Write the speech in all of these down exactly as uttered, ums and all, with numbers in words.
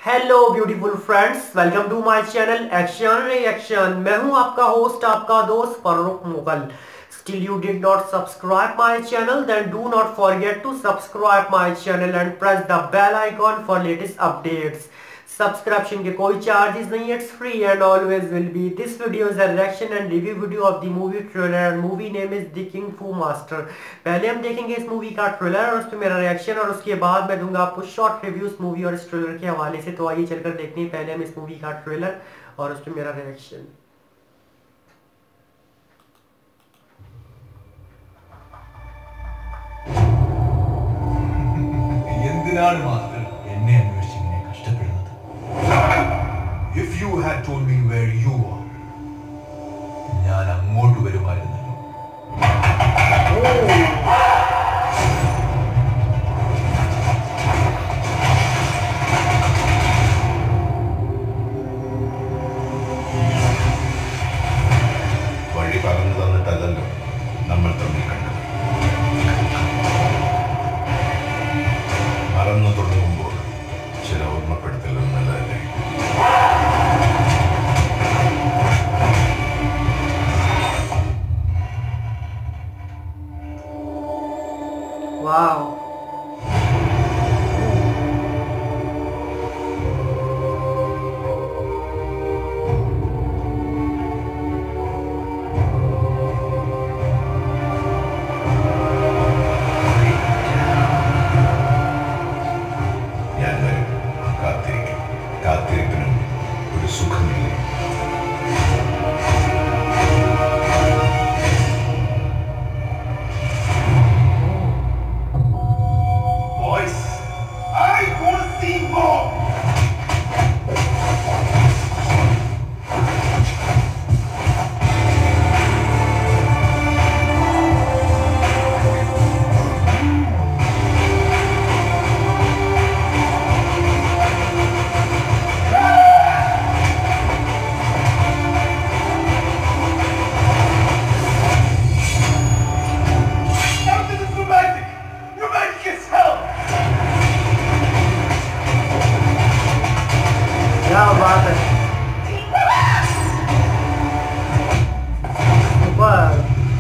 Hello beautiful friends, welcome to my channel action reaction. मैं हूं आपका होस्ट, आपका दोस्त Farrukh Mughal. Still you did not subscribe my channel, then do not forget to subscribe my channel and press the bell icon for latest updates. Subscription के कोई charges नहीं, it's free and always will be. This video is a reaction and review video of the movie trailer and movie name is the king फू master. पहले हम देखेंगे इस movie का trailer और उस पर मेरा रिएक्शन, और उसके बाद मैं दूंगा आपको शॉर्ट रिव्यू इस मूवी और इस ट्रेलर के हवाले से। तो आइए चलकर देखते हैं पहले हम इस मूवी का ट्रेलर और उस पर मेरा रिएक्शन। എന്തിനാണ് മാസ്റ്റർ എന്നെ അന്വേഷിച്ച് ഇങ്ങനെ കഷ്ടപ്പെടുന്നത്? If you had told me where you are, ഞാൻ അങ്ങോട്ട് വരുമായിരുന്നല്ലോ. വഴി പറഞ്ഞു തന്നിട്ടല്ലല്ലോ നമ്മൾ തമ്മിൽ കണ്ടത്. മറന്നു തുടങ്ങുമ്പോൾ ചില ഓർമ്മപ്പെടുത്തലുകൾ നല്ലതല്ലേ? वाओ, ഞാൻ വരും, കാത്തിരിക്കും. കാത്തിരിപ്പിനും ഒരു സുഖമില്ലേ? Boys, I want to see more. क्या बात है। सुपर,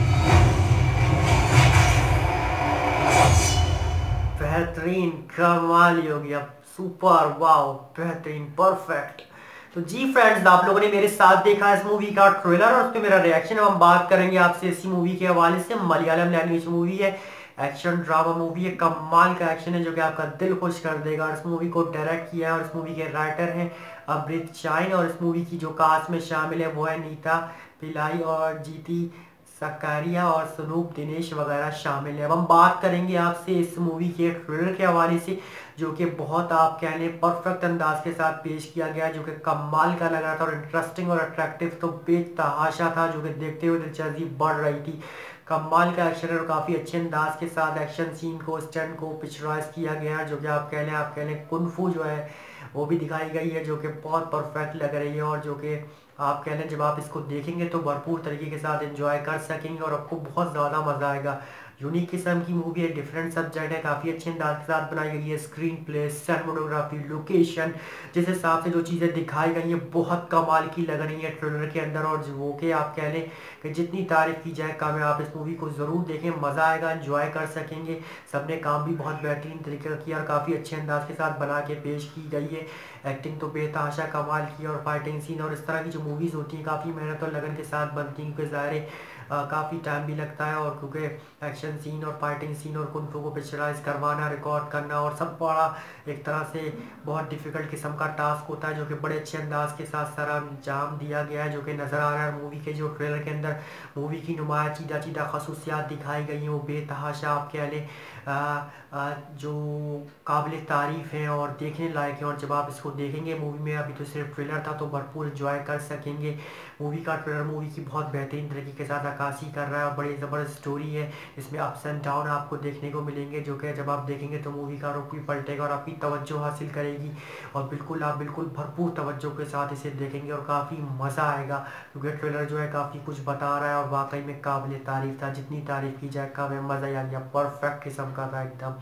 बेहतरीन, कमाल ही हो गया। सुपर, वाओ, बेहतरीन, परफेक्ट। तो जी फ्रेंड्स, आप लोगों ने मेरे साथ देखा इस मूवी का ट्रेलर और उस पर मेरा रिएक्शन। हम बात करेंगे आपसे इसी मूवी के हवाले से। मलयालम लैंग्वेज मूवी है, एक्शन ड्रामा मूवी है, कमाल का एक्शन है जो कि आपका दिल खुश कर देगा। और इस मूवी को डायरेक्ट किया है और इस मूवी के राइटर हैं अमृत चाइन। और इस मूवी की जो कास्ट में शामिल है वो है नीता पिल्लाई और जीती सकारिया और स्वरूप दिनेश वगैरह शामिल है। अब हम बात करेंगे आपसे इस मूवी के ट्रेलर के हवाले से, जो कि बहुत आप कह लें परफेक्ट अंदाज के साथ पेश किया गया, जो कि कमाल का लग रहा था और इंटरेस्टिंग और अट्रैक्टिव तो बेतहाशा था, जो कि देखते हुए दिलचस्पी बढ़ रही थी। कमाल का एक्शन और काफ़ी अच्छे अंदाज के साथ एक्शन सीन को, स्टंट को पिक्चराइज किया गया है, जो कि आप कह लें आप कह लें कुनफू जो है वो भी दिखाई गई है, जो कि बहुत परफेक्ट लग रही है। और जो कि आप कह लें जब आप इसको देखेंगे तो भरपूर तरीके के साथ एंजॉय कर सकेंगे और आपको बहुत ज़्यादा मज़ा आएगा। यूनिक किस्म की मूवी है, डिफरेंट सब्जेक्ट है, काफ़ी अच्छे अंदाज के साथ बनाई गई है। स्क्रीन प्ले, सिनेमेटोग्राफी, लोकेशन, जिस हिसाब से जो चीज़ें दिखाई गई हैं बहुत कमाल की लग रही है ट्रेलर के अंदर। और वो कि आप कह लें कि जितनी तारीफ की जाए कम है। आप इस मूवी को ज़रूर देखें, मज़ा आएगा, एंजॉय कर सकेंगे। सबने काम भी बहुत बेहतरीन तरीके का किया और काफ़ी अच्छे अंदाज के साथ बना के पेश की गई है। एक्टिंग तो बेतहाशा कमाल की और फाइटिंग सीन और इस तरह की जो मूवीज़ होती हैं काफ़ी मेहनत और लगन के साथ बनती हैं, क्योंकि ज़ाहिर काफ़ी टाइम भी लगता है। और क्योंकि एक्शन सीन और फाइटिंग सीन और कुनफू को पिक्चराइज करवाना, रिकॉर्ड करना और सब बड़ा एक तरह से बहुत डिफिकल्ट किस्म का टास्क होता है, जो कि बड़े अच्छे अंदाज के साथ सर अंजाम दिया गया है, जो कि नज़र आ रहा है। मूवी के जो ट्रेलर के अंदर मूवी की नुमाया चीदा चीदा खसूसियात दिखाई गई हैं वो बेतहाशा आप कह लें आ, आ, जो काबिल तारीफ़ है और देखने लायक है। और जब आप इसको देखेंगे मूवी में, अभी तो सिर्फ ट्रेलर था, तो भरपूर इंजॉय कर सकेंगे। मूवी का ट्रेलर मूवी की बहुत बेहतरीन तरीके के साथ अक्कासी कर रहा है और बड़ी ज़बरदस्त स्टोरी है। इसमें अप्स एंड डाउन आपको देखने को मिलेंगे, जो कि जब आप देखेंगे तो मूवी का रुख भी पलटेगा और आपकी तवज्जो हासिल करेगी। और बिल्कुल आप बिल्कुल भरपूर तवज्जो के साथ इसे देखेंगे और काफ़ी मज़ा आएगा, क्योंकि ट्रेलर जो है काफ़ी कुछ बता रहा है और वाकई में काबिल तारीफ़ था। जितनी तारीफ़ की जाए कम है, मज़ा ही आ गया। परफेक्ट किस्म का था, एकदम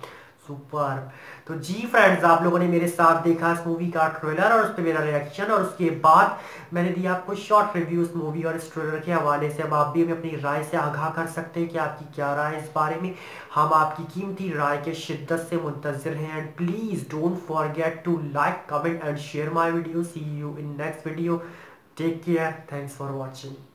सुपर। तो जी फ्रेंड्स, आप लोगों ने मेरे साथ देखा इस मूवी का ट्रेलर और उस पर मेरा रिएक्शन, और उसके बाद मैंने दिया आपको शॉर्ट रिव्यू इस मूवी और इस ट्रेलर के हवाले से। अब आप भी हमें अपनी राय से आगाह कर सकते हैं कि आपकी क्या राय है इस बारे में। हम आपकी कीमती राय के शिद्दत से मुंतजिर हैं। And please don't forget to like, comment and share my video. See you in next video. Take care, thanks for watching.